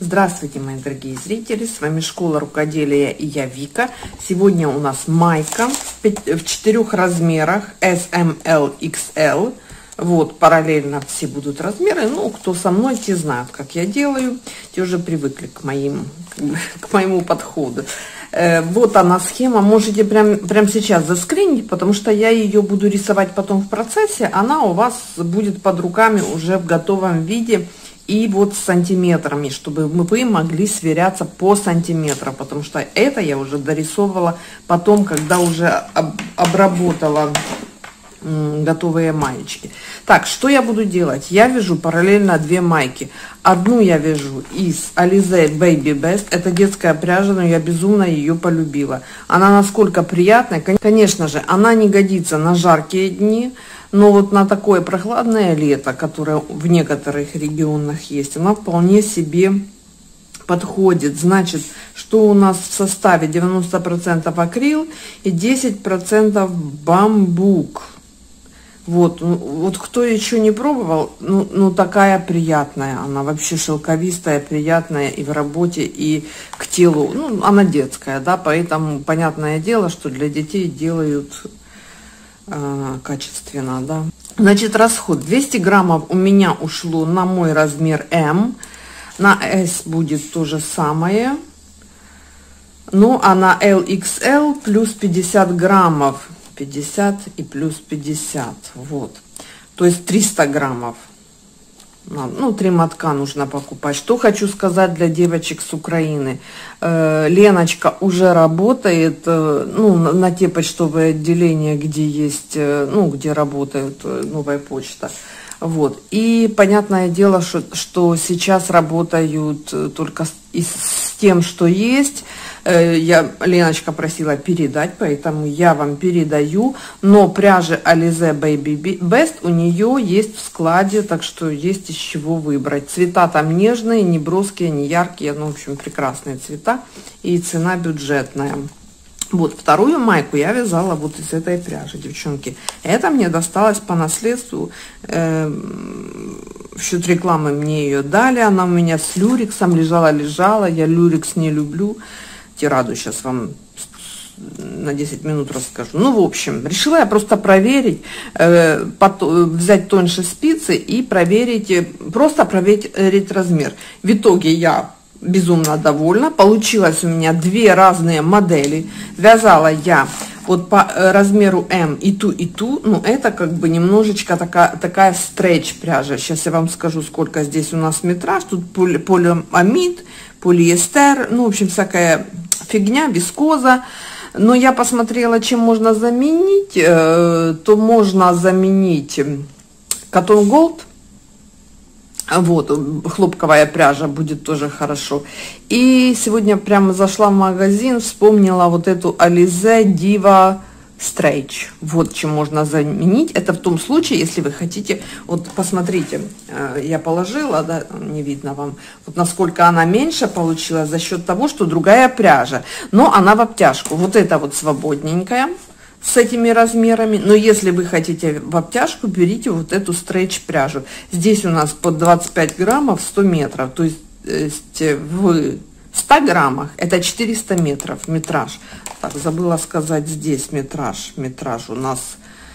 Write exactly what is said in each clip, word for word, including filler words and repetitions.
Здравствуйте, мои дорогие зрители, с вами Школа Рукоделия и я Вика. Сегодня у нас майка в четырех размерах эс эм эл икс эл. Вот, параллельно все будут размеры. Ну, кто со мной, те знают, как я делаю. Те уже привыкли к, моим, к моему подходу. Э, вот она схема. Можете прям, прям сейчас заскринить, потому что я ее буду рисовать потом в процессе. Она у вас будет под руками уже в готовом виде. И вот с сантиметрами, чтобы вы могли сверяться по сантиметрам, потому что это я уже дорисовывала потом, когда уже об, обработала м, готовые маечки. Так, что я буду делать? Я вяжу параллельно две майки. Одну я вяжу из Alize Baby Best. Это детская пряжа, но я безумно ее полюбила. Она насколько приятная. Конечно же, она не годится на жаркие дни. Но вот на такое прохладное лето, которое в некоторых регионах есть, она вполне себе подходит. Значит, что у нас в составе? девяносто процентов акрил и десять процентов бамбук. Вот, вот кто еще не пробовал, ну, ну такая приятная, она вообще шелковистая, приятная и в работе, и к телу. Ну, она детская, да, поэтому понятное дело, что для детей делают качественно, да. Значит, расход двести граммов у меня ушло на мой размер М, на S будет то же самое, ну а на эл икс эл плюс пятьдесят граммов, пятьдесят и плюс пятьдесят, вот, то есть триста граммов. Ну, три мотка нужно покупать. Что хочу сказать для девочек с Украины. Э, Леночка уже работает, э, ну, на, на те почтовые отделения, где есть, э, ну, где работает э, новая почта. Вот. И понятное дело, что, что сейчас работают только с, и с тем, что есть. Я, Леночка просила передать, поэтому я вам передаю. Но пряжи Alize Baby Best у нее есть в складе, так что есть из чего выбрать. Цвета там нежные, не броские, не яркие, ну, в общем, прекрасные цвета. И цена бюджетная. Вот, вторую майку я вязала вот из этой пряжи, девчонки. Это мне досталось по наследству. Э, в счет рекламы мне ее дали. Она у меня с люрексом лежала-лежала. Я люрекс не люблю. Тираду сейчас вам на десять минут расскажу. Ну, в общем, решила я просто проверить, э, взять тоньше спицы и проверить, просто проверить размер. В итоге я безумно довольна. Получилось у меня две разные модели. Вязала я вот по размеру М и ту, и ту. Ну, это как бы немножечко такая, такая стретч пряжа. Сейчас я вам скажу, сколько здесь у нас метраж. Тут поли, полиамид, полиэстер, ну, в общем, всякая фигня, вискоза. Но я посмотрела, чем можно заменить. Э, то можно заменить Cotton Gold. Вот, хлопковая пряжа будет тоже хорошо. И сегодня прямо зашла в магазин, вспомнила вот эту Alize Diva Stretch. Вот чем можно заменить. Это в том случае, если вы хотите, вот посмотрите, я положила, да, не видно вам, вот насколько она меньше получилась за счет того, что другая пряжа. Но она в обтяжку. Вот это вот свободненькая с этими размерами. Но если вы хотите в обтяжку, берите вот эту стретч пряжу. Здесь у нас под двадцать пять граммов сто метров. То есть в ста граммах это четыреста метров метраж. Так, забыла сказать, здесь метраж. Метраж у нас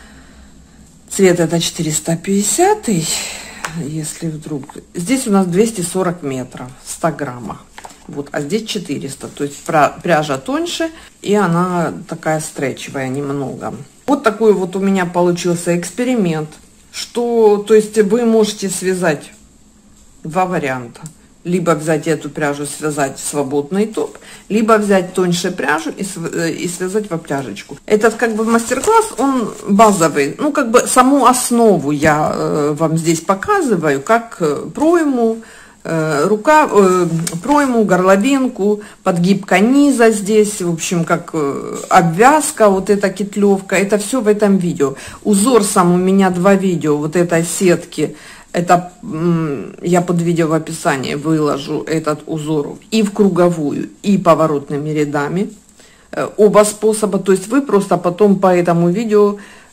цвет это четыреста пятьдесят. Если вдруг... Здесь у нас двести сорок метров в ста граммах. Вот, а здесь четыреста, то есть пряжа тоньше, и она такая стретчевая немного. Вот такой вот у меня получился эксперимент, что, то есть вы можете связать два варианта. Либо взять эту пряжу, связать свободный топ, либо взять тоньше пряжу и, и связать в обтяжечку. Этот как бы мастер-класс, он базовый, ну как бы саму основу я э, вам здесь показываю, как э, пройму, рука, э, пройму, горловинку, подгибка низа здесь, в общем, как э, обвязка, вот эта кетлевка, это все в этом видео. Узор сам у меня два видео, вот этой сетки, это э, я под видео в описании выложу этот узор и в круговую, и поворотными рядами, э, оба способа, то есть вы просто потом по этому видео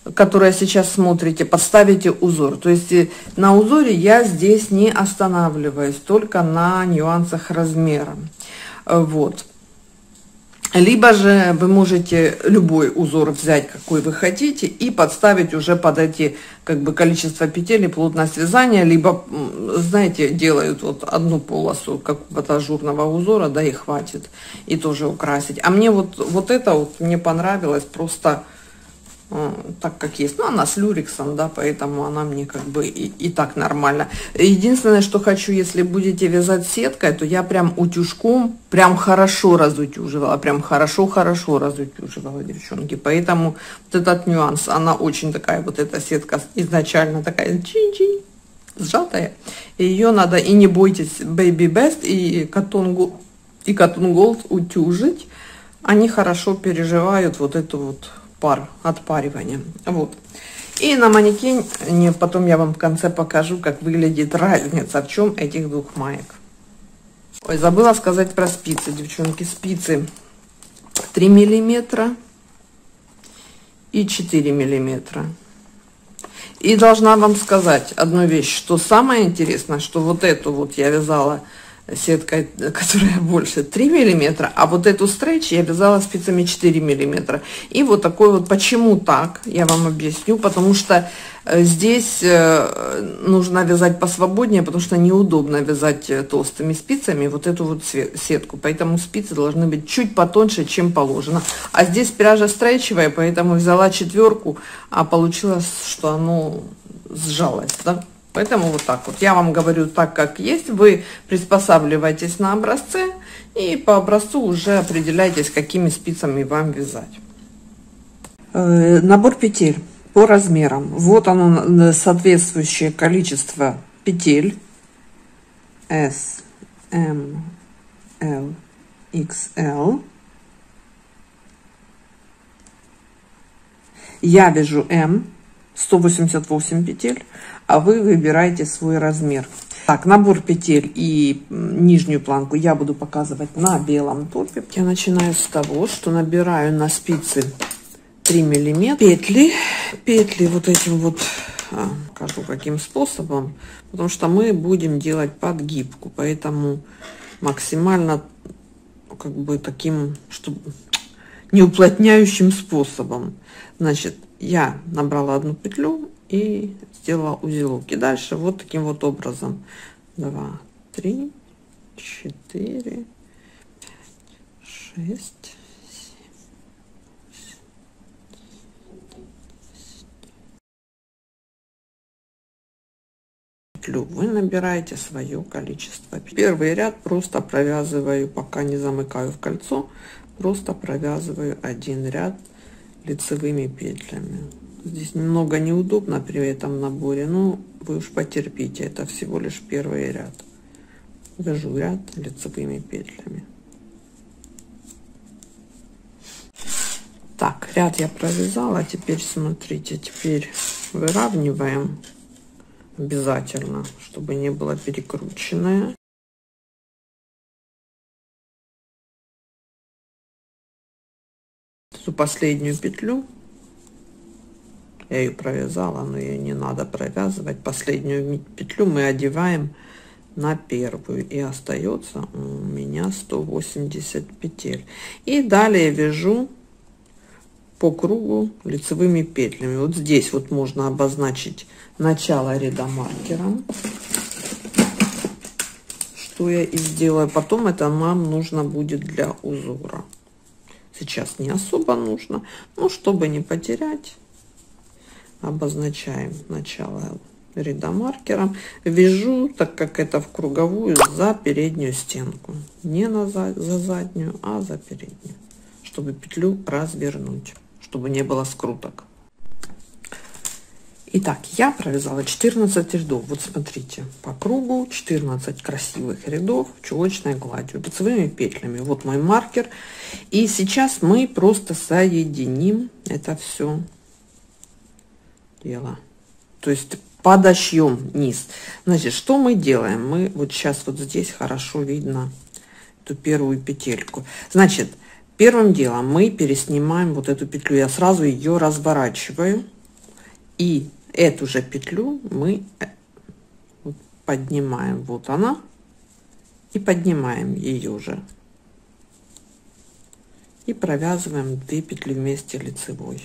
которое сейчас смотрите, подставите узор. То есть на узоре я здесь не останавливаюсь, только на нюансах размера. Вот. Либо же вы можете любой узор взять, какой вы хотите, и подставить уже под эти как бы количество петель и плотность вязания. Либо, знаете, делают вот одну полосу какого-то ажурного узора, да, и хватит, и тоже украсить. А мне вот, вот это вот мне понравилось просто так, как есть. Ну, она с люрексом, да, поэтому она мне как бы и, и так нормально. Единственное, что хочу, если будете вязать сеткой, то я прям утюжком прям хорошо разутюживала, прям хорошо-хорошо разутюживала, девчонки. Поэтому вот этот нюанс, она очень такая, вот эта сетка изначально такая чин-чин, сжатая. Ее надо, и не бойтесь, Baby Best и Cotton Gold, и Cotton Gold утюжить. Они хорошо переживают вот эту вот пар, отпаривание. Вот. И на манекене потом я вам в конце покажу, как выглядит разница, в чем этих двух маек. Ой, забыла сказать про спицы, девчонки. Спицы три миллиметра и четыре миллиметра. И должна вам сказать одну вещь, что самое интересное, что вот эту вот я вязала сеткой, которая больше три миллиметра, а вот эту стретч я вязала спицами четыре миллиметра. И вот такой вот, почему так, я вам объясню, потому что здесь нужно вязать посвободнее, потому что неудобно вязать толстыми спицами вот эту вот сетку, поэтому спицы должны быть чуть потоньше, чем положено. А здесь пряжа стрейчевая, поэтому взяла четверку, а получилось, что оно сжалось, да? Поэтому вот так вот. Я вам говорю так, как есть. Вы приспосабливаетесь на образце и по образцу уже определяйтесь, какими спицами вам вязать. Э, набор петель по размерам. Вот оно, соответствующее количество петель. S, M, L, X L. Я вяжу M, сто восемьдесят восемь петель. А вы выбираете свой размер. Так, набор петель и нижнюю планку я буду показывать на белом топе. Я начинаю с того, что набираю на спицы три миллиметра петли. Петли вот этим вот, а, покажу каким способом, потому что мы будем делать подгибку, поэтому максимально как бы таким, чтобы не уплотняющим способом. Значит, я набрала одну петлю и сделала узелок. И дальше вот таким вот образом. Два, три, четыре, шесть, семь, петлю. Вы набираете свое количество. Первый ряд просто провязываю, пока не замыкаю в кольцо, просто провязываю один ряд лицевыми петлями. Здесь немного неудобно при этом наборе, но вы уж потерпите, это всего лишь первый ряд. Вяжу ряд лицевыми петлями. Так, ряд я провязала, теперь смотрите, теперь выравниваем обязательно, чтобы не было перекрученное. Эту последнюю петлю, я ее провязала, но ее не надо провязывать. Последнюю петлю мы одеваем на первую, и остается у меня сто восемьдесят петель. И далее вяжу по кругу лицевыми петлями. Вот здесь вот можно обозначить начало ряда маркером, что я и сделаю. Потом это нам нужно будет для узора. Сейчас не особо нужно, но чтобы не потерять, обозначаем начало ряда маркером. Вяжу, так как это в круговую, за переднюю стенку, не на за, за заднюю, а за переднюю, чтобы петлю развернуть, чтобы не было скруток. Итак, я провязала четырнадцать рядов. Вот смотрите, по кругу четырнадцать красивых рядов чулочной гладью, лицевыми петлями. Вот мой маркер. И сейчас мы просто соединим это все дело. То есть подошьем низ. Значит, что мы делаем? Мы вот сейчас вот здесь хорошо видно эту первую петельку. Значит, первым делом мы переснимаем вот эту петлю. Я сразу ее разворачиваю. И эту же петлю мы поднимаем, вот она, и поднимаем ее же. И провязываем две петли вместе лицевой.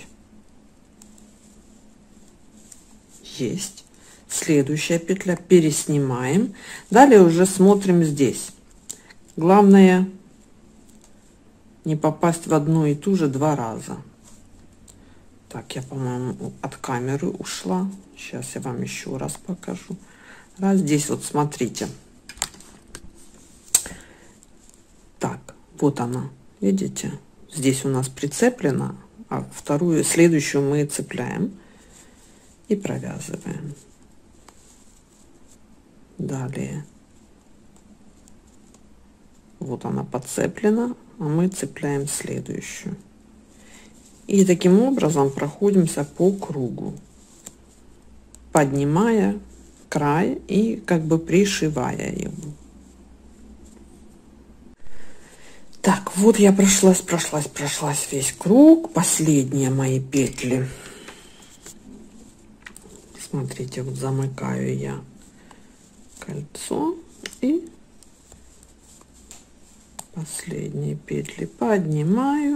Есть. Следующая петля, переснимаем. Далее уже смотрим здесь. Главное не попасть в одну и ту же два раза. Так, я, по-моему, от камеры ушла. Сейчас я вам еще раз покажу. Раз, здесь вот смотрите. Так, вот она, видите? Здесь у нас прицеплена, а вторую, следующую мы цепляем и провязываем. Далее. Вот она подцеплена, а мы цепляем следующую. И таким образом проходимся по кругу, поднимая край и как бы пришивая его. Так, вот я прошлась, прошлась, прошлась весь круг. Последние мои петли. Смотрите, вот замыкаю я кольцо и последние петли поднимаю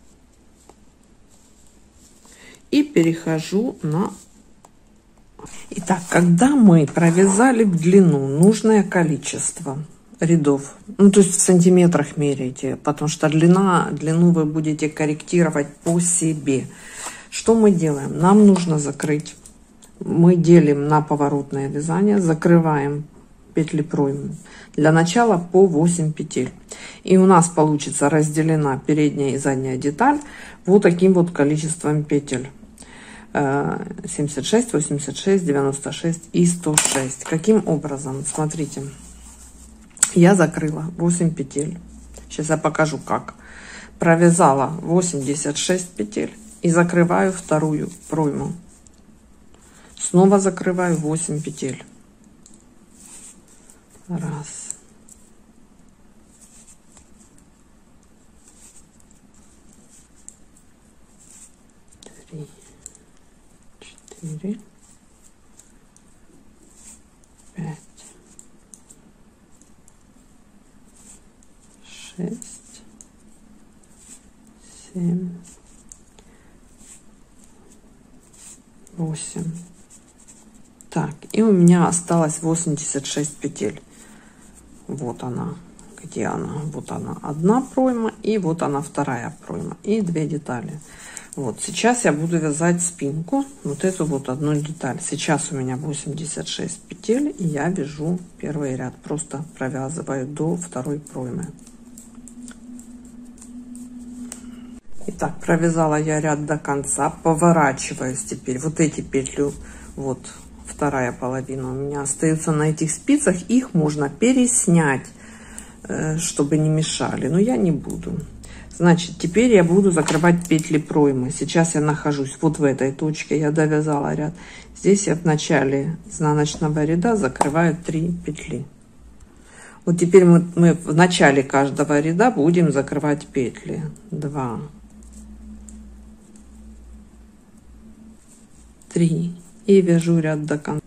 и перехожу на... Итак, когда мы провязали в длину нужное количество рядов, ну то есть в сантиметрах меряйте, потому что длина, длину вы будете корректировать по себе. Что мы делаем? Нам нужно закрыть. Мы делим на поворотное вязание, закрываем петли проймы. Для начала по восемь петель. И у нас получится разделена передняя и задняя деталь вот таким вот количеством петель. семьдесят шесть, восемьдесят шесть, девяносто шесть и сто шесть. Каким образом? Смотрите. Я закрыла восемь петель. Сейчас я покажу как. Провязала восемьдесят шесть петель и закрываю вторую пройму. Снова закрываю восемь петель. Раз. Три. Четыре. Пять. Шесть. Семь. Восемь. Так, и у меня осталось восемьдесят шесть петель. Вот она, где она? Вот она, одна пройма, и вот она, вторая пройма, и две детали. Вот, сейчас я буду вязать спинку, вот эту вот одну деталь. Сейчас у меня восемьдесят шесть петель, и я вяжу первый ряд, просто провязываю до второй проймы. Итак, провязала я ряд до конца, поворачиваюсь теперь. Вот эти петли, вот вторая половина у меня остается на этих спицах, их можно переснять, чтобы не мешали, но я не буду. Значит, теперь я буду закрывать петли проймы. Сейчас я нахожусь вот в этой точке, я довязала ряд. Здесь я в начале изнаночного ряда закрываю три петли. Вот теперь мы, мы в начале каждого ряда будем закрывать петли. два, три. И вяжу ряд до конца.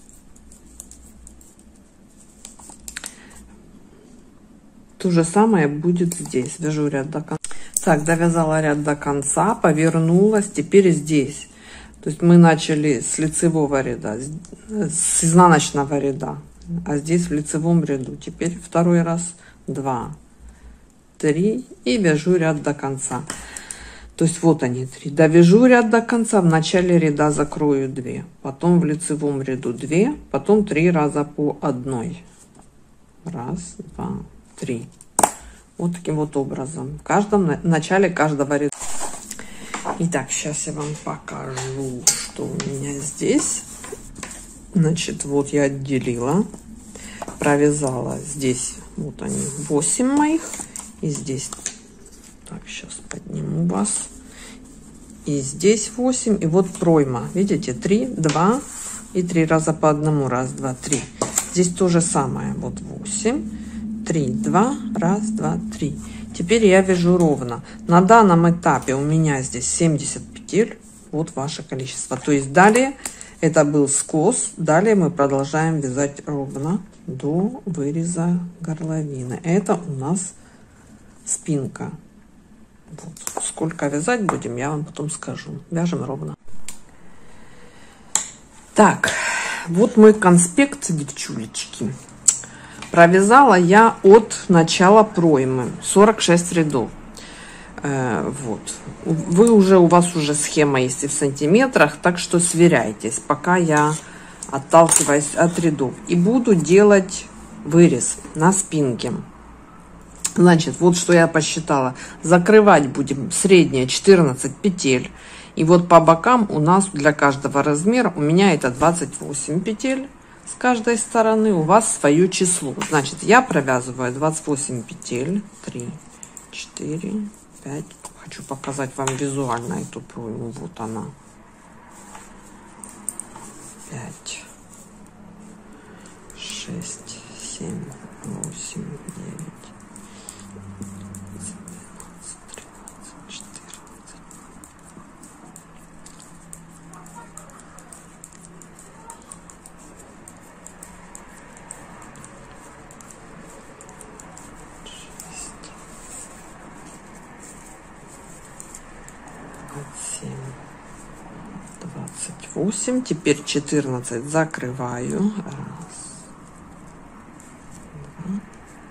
То же самое будет здесь. Вяжу ряд до конца. Так, довязала ряд до конца, повернулась. Теперь здесь. То есть мы начали с лицевого ряда, с изнаночного ряда. А здесь в лицевом ряду. Теперь второй раз. два, три. И вяжу ряд до конца. То есть вот они три. Довяжу ряд до конца, в начале ряда закрою две, потом в лицевом ряду две, потом три раза по одной. Раз, два, три. Вот таким вот образом. В каждом в начале каждого ряда. Итак, сейчас я вам покажу, что у меня здесь. Значит, вот я отделила, провязала здесь, вот они, восемь моих, и здесь. Так, сейчас подниму вас. И здесь восемь. И вот пройма. Видите, три, два и три раза по одному. Раз, два, три. Здесь то же самое. Вот восемь, три, два, раз, два, три. Теперь я вяжу ровно. На данном этапе у меня здесь семьдесят петель. вот ваше количество. То есть далее это был скос, далее мы продолжаем вязать ровно до выреза горловины. Это у нас спинка. Вот. Сколько вязать будем, я вам потом скажу. Вяжем ровно. Так, вот мой конспект, девчулечки. Провязала я от начала проймы сорок шесть рядов. Э, вот. Вы уже, у вас уже схема есть и в сантиметрах, так что сверяйтесь, пока я отталкиваюсь от рядов. И буду делать вырез на спинке. Значит, вот что я посчитала. Закрывать будем среднее четырнадцать петель. И вот по бокам у нас для каждого размера, у меня это двадцать восемь петель с каждой стороны, у вас свое число. Значит, я провязываю двадцать восемь петель. три, четыре, пять. Хочу показать вам визуально эту пройму. Вот она. пять, шесть, семь, восемь, девять. двадцать восемь, теперь четырнадцать закрываю. Раз, два.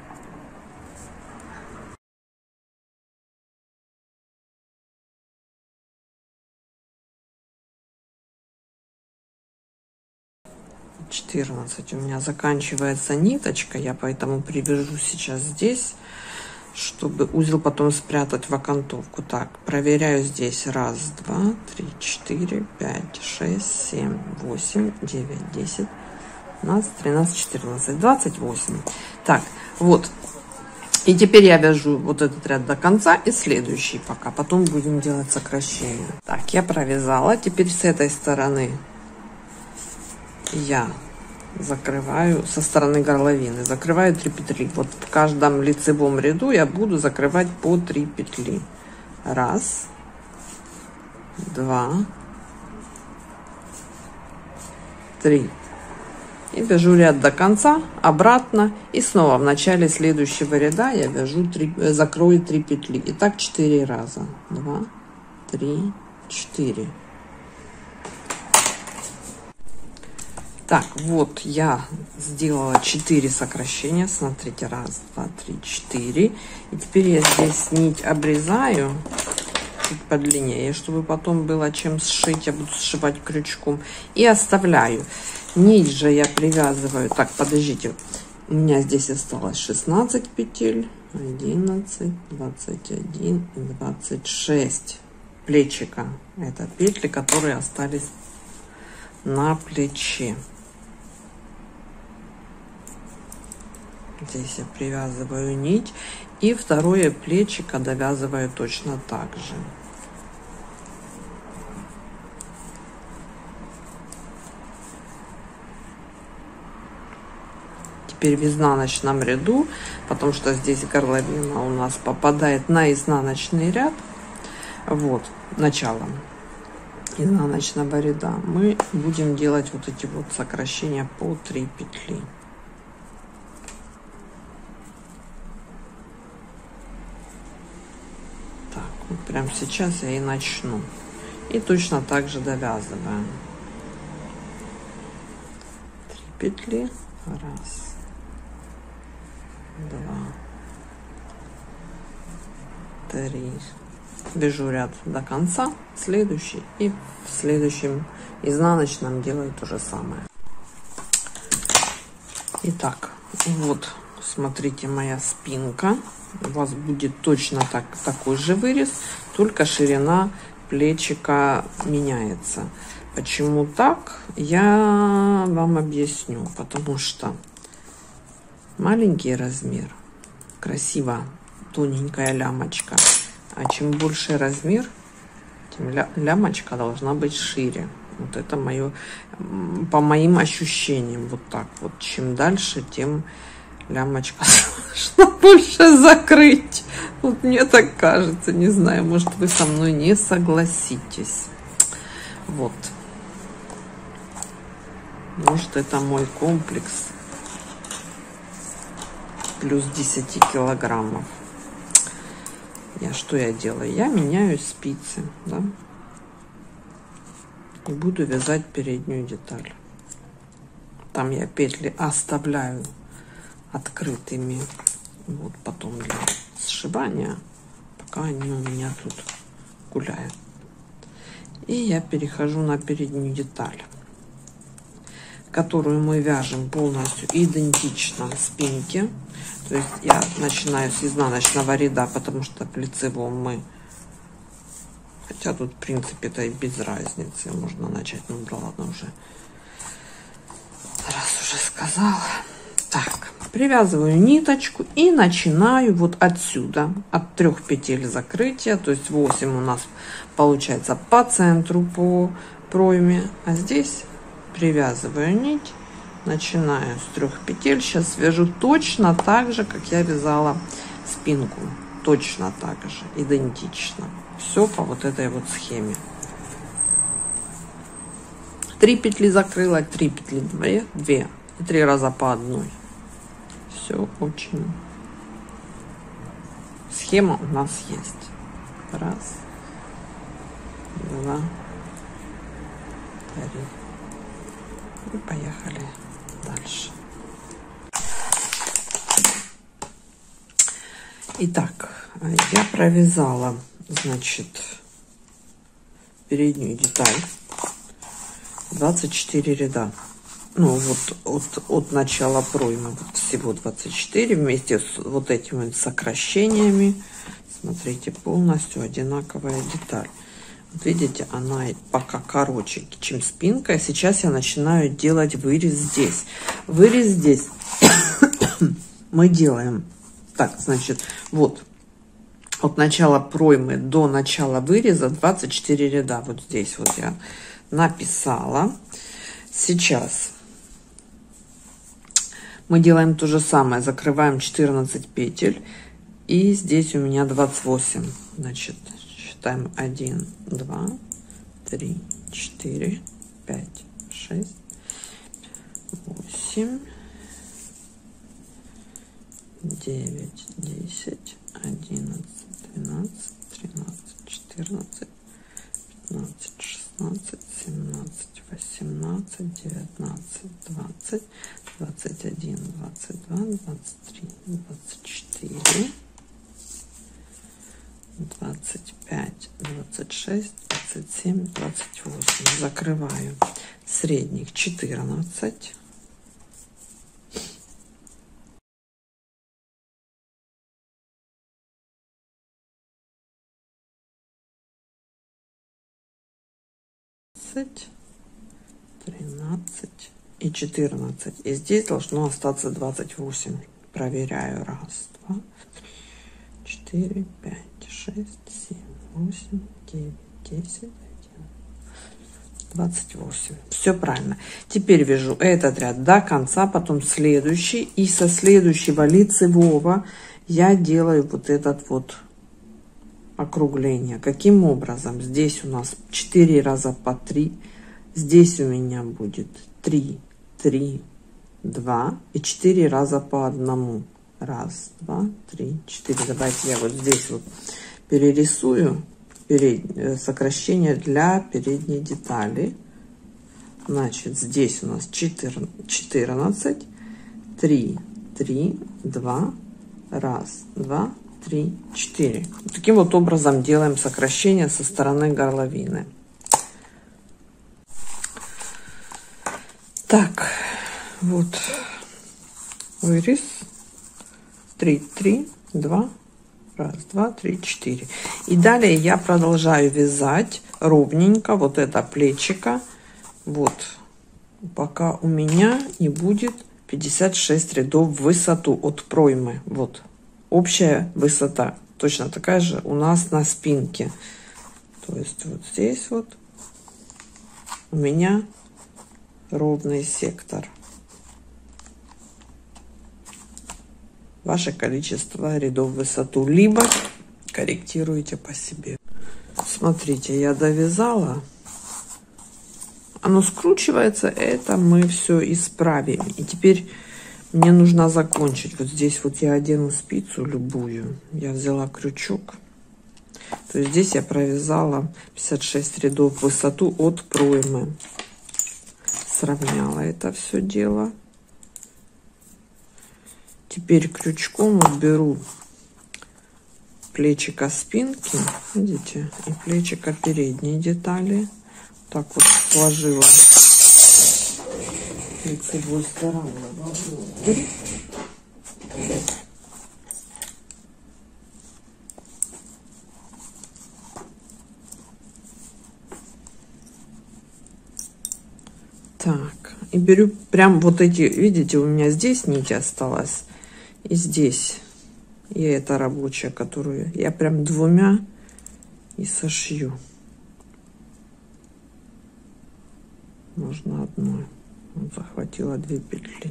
четырнадцать у меня заканчивается ниточка, я поэтому привяжу сейчас здесь, чтобы узел потом спрятать в окантовку. Так, проверяю здесь. Раз, два, три, четыре, пять, шесть, семь, восемь, девять, десять, двенадцать, тринадцать, четырнадцать, двадцать восемь. Так, вот. И теперь я вяжу вот этот ряд до конца и следующий пока. Потом будем делать сокращение. Так, я провязала. Теперь с этой стороны я закрываю, со стороны горловины закрываю три петли. Вот в каждом лицевом ряду я буду закрывать по три петли. Раз, два, три. И вяжу ряд до конца, обратно, и снова в начале следующего ряда я вяжу три, закрою три петли. И так четыре раза. Два, три, четыре. Так, вот я сделала четыре сокращения. Смотрите, раз, два, три, четыре. И теперь я здесь нить обрезаю чуть подлиннее, чтобы потом было чем сшить. Я буду сшивать крючком. И оставляю. Нить же я привязываю. Так, подождите. У меня здесь осталось шестнадцать петель. одиннадцать, двадцать один и двадцать шесть плечика. Это петли, которые остались на плече. Здесь я привязываю нить и второе плечико довязываю точно так же. Теперь в изнаночном ряду, потому что здесь горловина у нас попадает на изнаночный ряд, вот начало изнаночного ряда, мы будем делать вот эти вот сокращения по три петли. Вот прямо сейчас я и начну. И точно так же довязываем. Три петли. Раз, два, три. Вяжу ряд до конца, следующий, и в следующем изнаночном делаю то же самое. Итак, вот, смотрите, моя спинка. У вас будет точно так, такой же вырез, только ширина плечика меняется. Почему так, я вам объясню. Потому что маленький размер, красиво тоненькая лямочка, а чем больше размер, тем ля лямочка должна быть шире. Вот это мое, по моим ощущениям, вот так вот. Чем дальше, тем лямочка должна больше закрыть. Вот мне так кажется. Не знаю, может, вы со мной не согласитесь. Вот. Может, это мой комплекс плюс десять килограммов. Я что я делаю? Я меняю спицы, да? И буду вязать переднюю деталь. Там я петли оставляю открытыми. Вот потом для сшивания, пока они у меня тут гуляют. И я перехожу на переднюю деталь, которую мы вяжем полностью идентично спинке. То есть я начинаю с изнаночного ряда, потому что в лицевом мы, хотя тут в принципе это и без разницы, можно начать, ну да ладно уже, раз уже сказала. Так, привязываю ниточку и начинаю вот отсюда, от трех петель закрытия, то есть восемь у нас получается по центру по пройме, а здесь привязываю нить, начинаю с трех петель. Сейчас вяжу точно так же, как я вязала спинку, точно так же, идентично, все по вот этой вот схеме. Три петли закрыла, три петли, две, две и три раза по одной. Все очень. Схема у нас есть. Раз, два, три. И поехали дальше. Итак, я провязала, значит, переднюю деталь двадцать четыре ряда. Ну вот от, от начала проймы вот всего двадцать четыре, вместе с вот этими сокращениями. Смотрите, полностью одинаковая деталь. Вот видите, она пока короче, чем спинка. Сейчас я начинаю делать вырез здесь. Вырез здесь мы делаем так, значит, вот от начала проймы до начала выреза двадцать четыре ряда. Вот здесь вот я написала. Сейчас мы делаем то же самое, закрываем четырнадцать петель, и здесь у меня двадцать восемь. Значит, считаем один, два, три, четыре, пять, шесть, восемь, девять, десять, одиннадцать, двенадцать, тринадцать, четырнадцать, пятнадцать, шестнадцать, семнадцать, восемнадцать, девятнадцать, двадцать, двадцать один, двадцать два, двадцать три, двадцать четыре, двадцать пять, двадцать шесть, двадцать семь, двадцать восемь. Закрываю средних четырнадцать. тринадцать и четырнадцать. И здесь должно остаться двадцать восемь. Проверяю. Раз, два, три, четыре, пять, шесть, семь, восемь, девять, десять, одиннадцать, двадцать восемь. Все правильно. Теперь вяжу этот ряд до конца, потом следующий. И со следующего лицевого я делаю вот этот вот округление. Каким образом? Здесь у нас четыре раза по три. Здесь у меня будет три, три, два и четыре раза по одному. Раз, два, три, четыре. Давайте я вот здесь вот перерисую перед, сокращение для передней детали. Значит, здесь у нас четырнадцать, три, три, два, раз, два, три, четыре. Таким вот образом делаем сокращение со стороны горловины. Так, вот вырез. три, три, два, раз, два, три, четыре. И далее я продолжаю вязать ровненько вот это плечико. Вот, пока у меня не будет пятьдесят шесть рядов в высоту от проймы. Вот, общая высота точно такая же у нас на спинке. То есть вот здесь вот у меня ровный сектор. Ваше количество рядов в высоту, либо корректируйте по себе. Смотрите, я довязала оно скручивается, это мы все исправим. И теперь мне нужно закончить. Вот здесь вот я одену спицу любую. Я взяла крючок. То есть здесь я провязала пятьдесят шесть рядов в высоту от проймы. Сравняла это все дело. Теперь крючком вот беру плечико спинки, видите, и плечико передней детали. Так вот сложила лицевой стороной вовнутрь. Так, и беру прям вот эти, видите, у меня здесь нить осталась, и здесь, и это рабочая, которую я прям двумя и сошью. Можно одной. Вот, захватила две петли.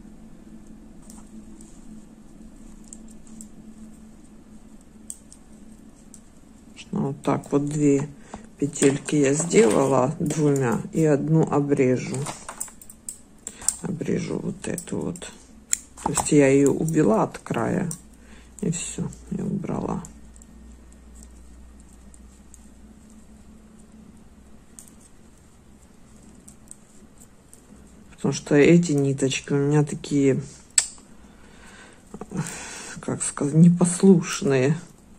Вот так вот две петельки я сделала двумя и одну обрежу. Обрежу вот эту вот. То есть я ее убила от края и все, я убрала. Потому что эти ниточки у меня такие, как сказать, непослушные.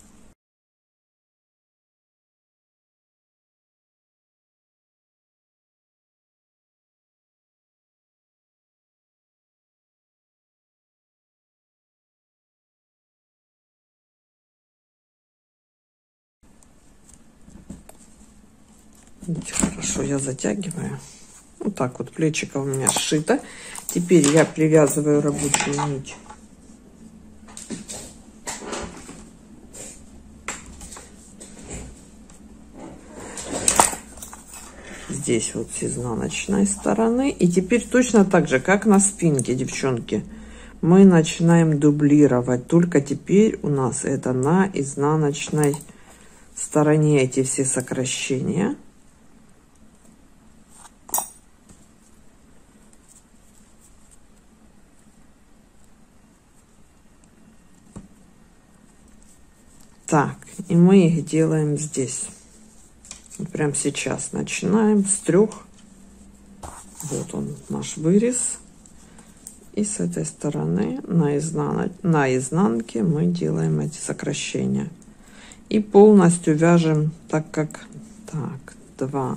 Видите, хорошо я затягиваю. Вот так вот плечико у меня сшито. Теперь я привязываю рабочую нить. Здесь вот с изнаночной стороны. И теперь точно так же, как на спинке, девчонки, мы начинаем дублировать. Только теперь у нас это на изнаночной стороне эти все сокращения. Так, и мы их делаем здесь. Вот прямо сейчас начинаем с трех. Вот он, наш вырез. И с этой стороны на, изнан... на изнанке мы делаем эти сокращения. И полностью вяжем так, как... Так, два,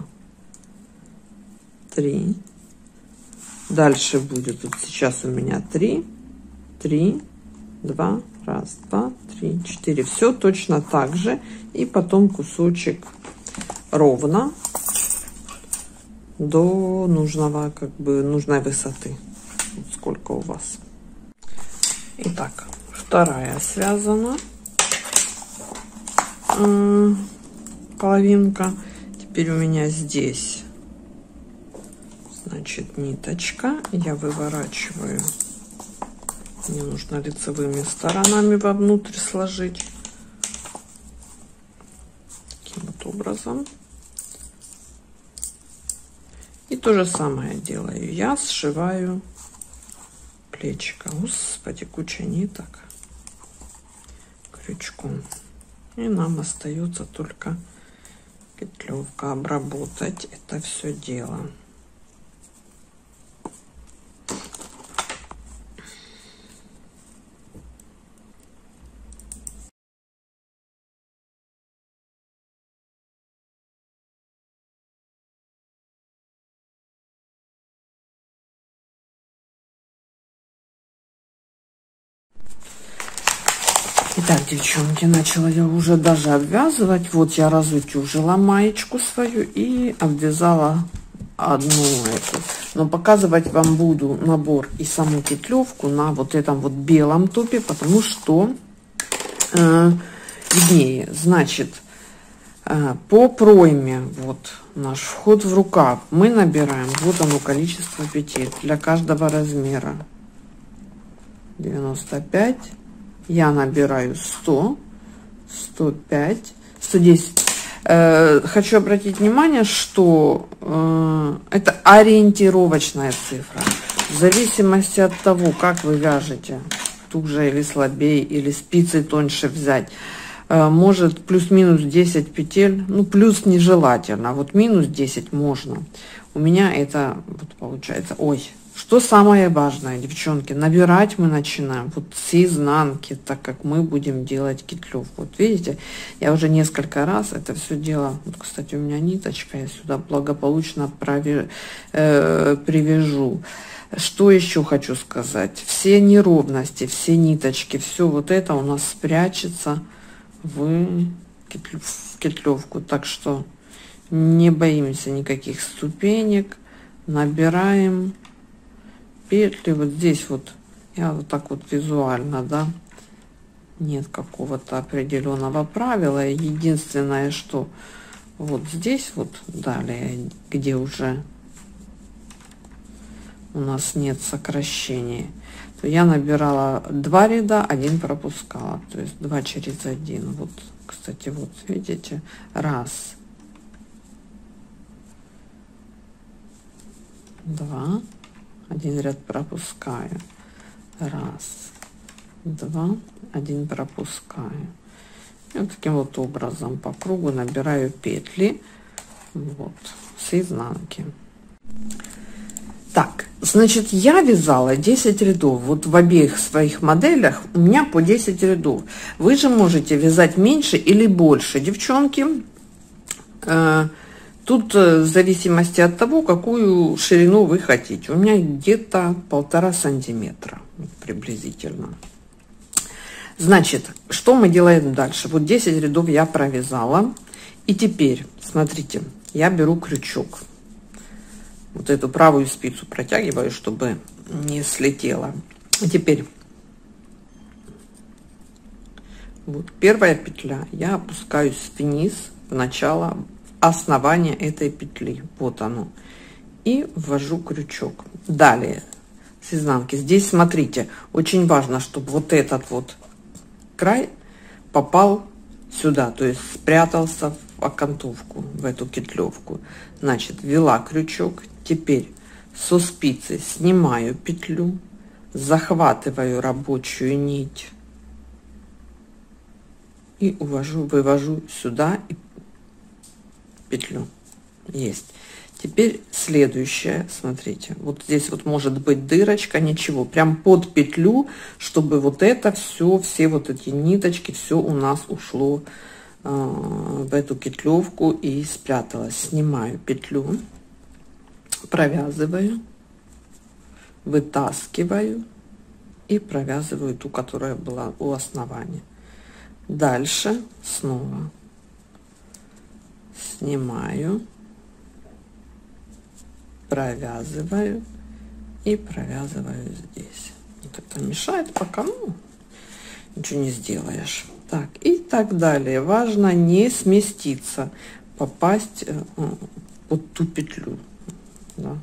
три. Дальше будет, вот сейчас у меня три, три, два, раз, два, три, четыре. Все точно так же. И потом кусочек ровно до нужного, как бы, нужной высоты. Вот сколько у вас. Итак, вторая связана половинка. Теперь у меня здесь, значит, ниточка. Я выворачиваю. Мне нужно лицевыми сторонами вовнутрь сложить. Таким вот образом. И то же самое делаю. Я сшиваю плечико. Господи, куча ниток. Крючком. И нам остается только петлевка обработать это все дело. Итак, девчонки, начала я уже даже обвязывать. Вот я разутюжила маечку свою и обвязала одну эту. Но показывать вам буду набор и саму петлевку на вот этом вот белом топе, потому что э, виднее. Значит, э, по пройме, вот наш вход в рукав, мы набираем, вот оно количество петель для каждого размера. девяносто пять. Я набираю сто, сто пять, сто десять. Э, хочу обратить внимание, что э, это ориентировочная цифра. В зависимости от того, как вы вяжете, туже или слабее, или спицы тоньше взять, э, может плюс-минус десять петель, ну плюс нежелательно, вот минус десять можно. У меня это вот получается, ой, что самое важное, девчонки, набирать мы начинаем вот с изнанки, так как мы будем делать кетлевку. Вот видите, я уже несколько раз это все дело, вот, кстати, у меня ниточка, я сюда благополучно прови, э, привяжу. Что еще хочу сказать, все неровности, все ниточки, все вот это у нас спрячется в кетлевку, так что не боимся никаких ступенек, набираем петли. Вот здесь вот я вот так вот визуально, да, нет какого-то определенного правила. Единственное, что вот здесь вот далее, где уже у нас нет сокращений, то я набирала два ряда, один пропускала, то есть два через один. Вот, кстати, вот видите, раз, два, один ряд пропускаю, раз, два, один пропускаю. И вот таким вот образом по кругу набираю петли вот с изнанки. Так, значит, я вязала десять рядов. Вот в обеих своих моделях у меня по десять рядов. Вы же можете вязать меньше или больше, девчонки. Э, тут в зависимости от того, какую ширину вы хотите. У меня где-то полтора сантиметра приблизительно. Значит, что мы делаем дальше? Вот десять рядов я провязала. И теперь, смотрите, я беру крючок. Вот эту правую спицу протягиваю, чтобы не слетела. И теперь вот первая петля, я опускаюсь вниз в начало основания этой петли, вот оно, и ввожу крючок. Далее с изнанки, здесь смотрите, очень важно, чтобы вот этот вот край попал сюда, то есть спрятался в окантовку, в эту кетлевку. Значит, ввела крючок. Теперь со спицы снимаю петлю, захватываю рабочую нить и увожу, вывожу сюда петлю. Есть. Теперь следующее, смотрите, вот здесь вот может быть дырочка, ничего, прям под петлю, чтобы вот это все, все вот эти ниточки, все у нас ушло э, в эту кетлевку и спряталось. Снимаю петлю, провязываю, вытаскиваю и провязываю ту, которая была у основания. Дальше снова снимаю, провязываю и провязываю здесь. Вот это мешает пока, ну ничего не сделаешь. Так и так далее. Важно не сместиться, попасть э, под ту петлю. Да.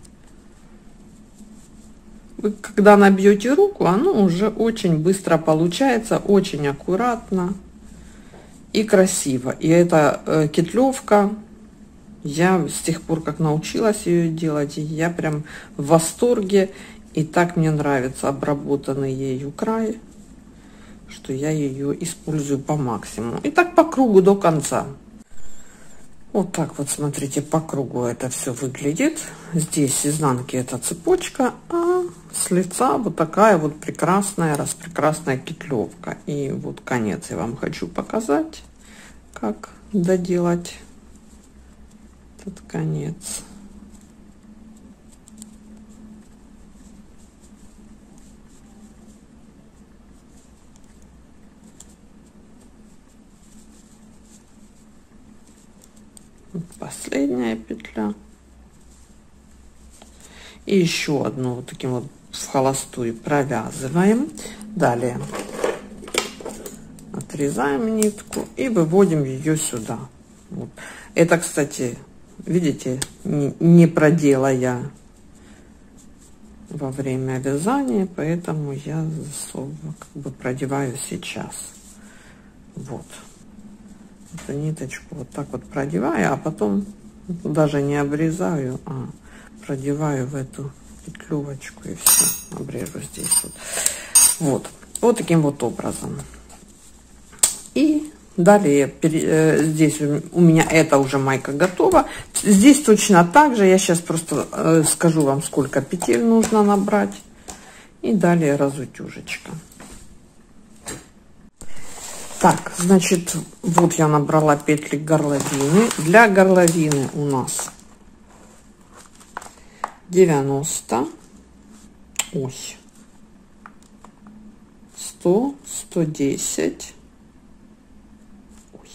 Вы когда набьете руку, оно уже очень быстро получается, очень аккуратно и красиво. И эта э, кетлевка, я с тех пор, как научилась ее делать, я прям в восторге. И так мне нравится обработанный ею край, что я ее использую по максимуму. И так по кругу до конца. Вот так вот, смотрите, по кругу это все выглядит. Здесь с изнанки это цепочка, а с лица вот такая вот прекрасная, распрекрасная кетлевка. И вот конец я вам хочу показать, как доделать этот конец. Последняя петля и еще одну вот таким вот в холостую провязываем. Далее отрезаем нитку и выводим ее сюда. Вот. Это, кстати, видите, не, не продела я во время вязания, поэтому я как бы продеваю сейчас. Вот. эту ниточку вот так вот продеваю, а потом даже не обрезаю, а продеваю в эту петлювочку и все, обрежу здесь вот. Вот, вот таким вот образом. И далее здесь у меня эта уже майка готова. Здесь точно так же. Я сейчас просто скажу вам, сколько петель нужно набрать. И далее разутюжечка. Так, значит, вот я набрала петли горловины. Для горловины у нас девяносто, ой, сто, сто десять, ой,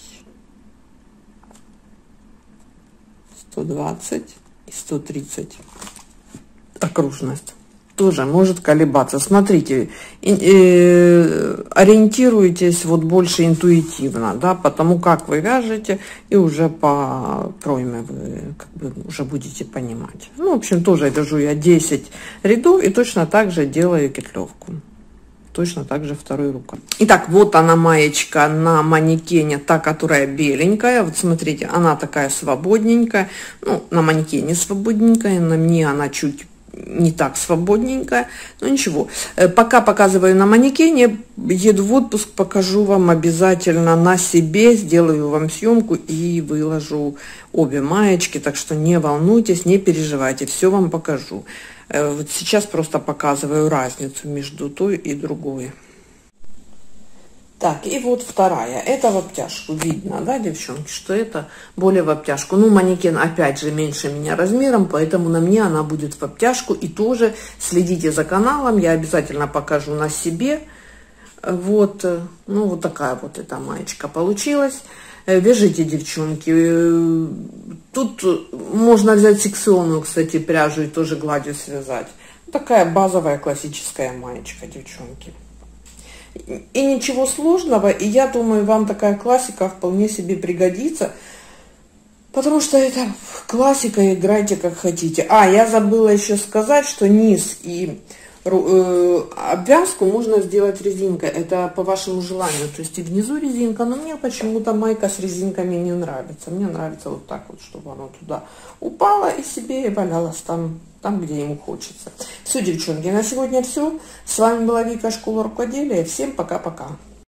сто двадцать и сто тридцать. Окружность тоже может колебаться. Смотрите, э, ориентируйтесь вот больше интуитивно, да, потому как вы вяжете, и уже по пройме вы как бы уже будете понимать. Ну, в общем, тоже вяжу я десять рядов и точно так же делаю петлевку. Точно так же второй рукой. Итак, вот она маечка на манекене, та, которая беленькая. Вот смотрите, она такая свободненькая. Ну, на манекене свободненькая, на мне она чуть не так свободненькая, но ничего. Пока показываю на манекене, еду в отпуск, покажу вам обязательно на себе, сделаю вам съемку и выложу обе маечки, так что не волнуйтесь, не переживайте, все вам покажу. Вот сейчас просто показываю разницу между той и другой. Так, и вот вторая, это в обтяжку, видно, да, девчонки, что это более в обтяжку. Ну, манекен, опять же, меньше меня размером, поэтому на мне она будет в обтяжку. И тоже следите за каналом, я обязательно покажу на себе. Вот, ну, вот такая вот эта маечка получилась. Вяжите, девчонки. Тут можно взять секционную, кстати, пряжу и тоже гладью связать. Такая базовая классическая маечка, девчонки. И ничего сложного, и я думаю, вам такая классика вполне себе пригодится, потому что это классика, играйте как хотите. А, я забыла еще сказать, что низ и э, обвязку можно сделать резинкой, это по вашему желанию, то есть и внизу резинка, но мне почему-то майка с резинками не нравится, мне нравится вот так вот, чтобы она туда упала и себе валялась там, там, где ему хочется. Все, девчонки, на сегодня все. С вами была Вика, школа рукоделия. Всем пока-пока.